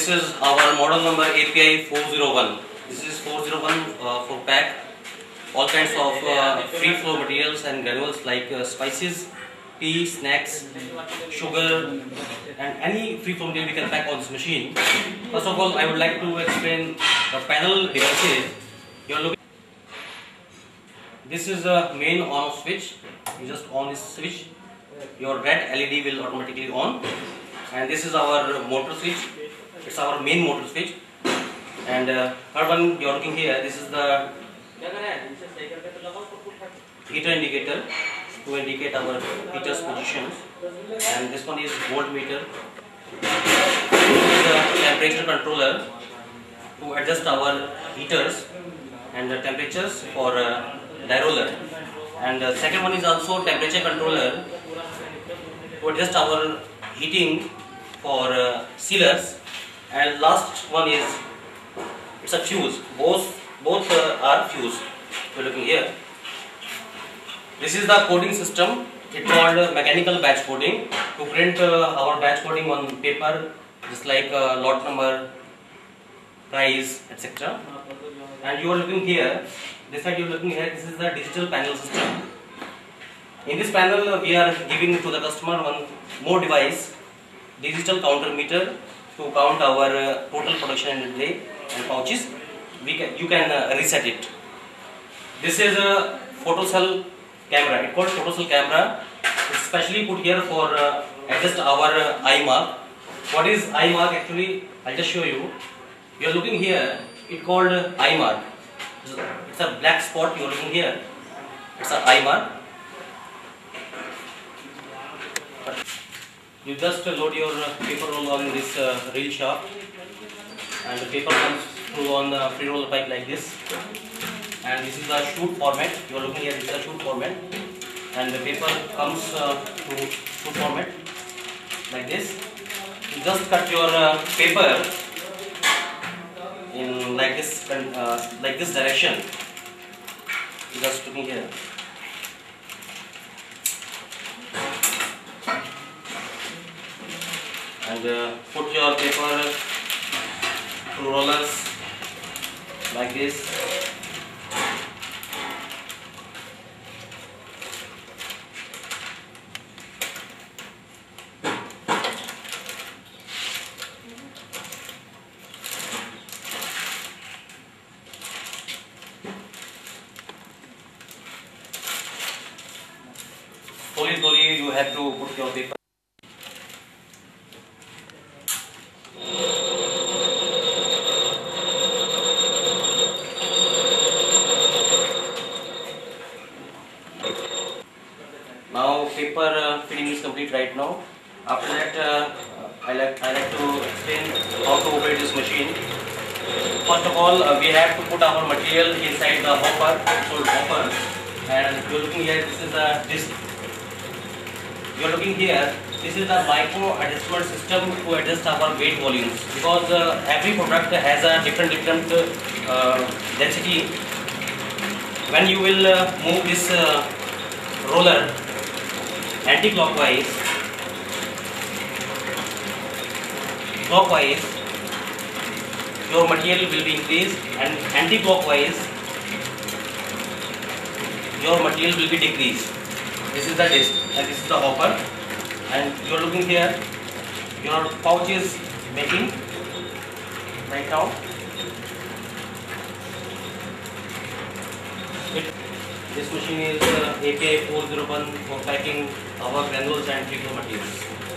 this is our model number API 401. This is 401 for pack all kinds of free flow materials and granules like spices, tea, snacks, sugar, and any free flow material we can pack on this machine. First of all, I would like to explain the panel devices. You are looking. This is the main on-off switch. You just on this switch, your red LED will automatically on. And this is our motor switch. It's our main motor switch. And third one you are looking here. This is the heater indicator to indicate our heater's positions. And this one is voltmeter. This is a temperature controller to adjust our heaters and the temperatures for die roller. And the second one is also temperature controller to adjust our heating for sealers. And last one is it's a fuse. Both are fused. We're looking here. This is the coding system. It's called mechanical batch coding to print our batch coding on paper, just like lot number, price, etc. And you are looking here. This side you are looking here. This is the digital panel system. In this panel, we are giving to the customer one more device, digital counter meter, to count our total production in a day and pouches. You can reset it. This is a photocell camera. It's called photocell camera. It's specially put here for adjust our eye mark. What is eye mark actually? I'll just show you. You are looking here. It's called eye mark. It's a black spot. You are looking here. It's an eye mark. You just load your paper roll on this reel shaft, and the paper comes through on the free roller pipe like this. And this is the shoot format. You are looking here. This is the shoot format, and the paper comes to shoot format like this. You just cut your paper in like this direction. You just looking here. And put your paper through rollers like this. Slowly you have to put your paper. Now paper filling is complete right now. After that, I like to explain how to operate this machine. First of all, we have to put our material inside the hopper, called hopper. And you're looking here. This is the disc. You're looking here. This is the micro adjustment system to adjust our weight volumes, because every product has a different density. When you will move this roller anti-clockwise, clockwise, your material will be increased, and anti-clockwise, your material will be decreased. This is the disc and this is the hopper, and you are looking here. Your pouch is making right now. This machine is API 401 for packing our granules and free flow materials.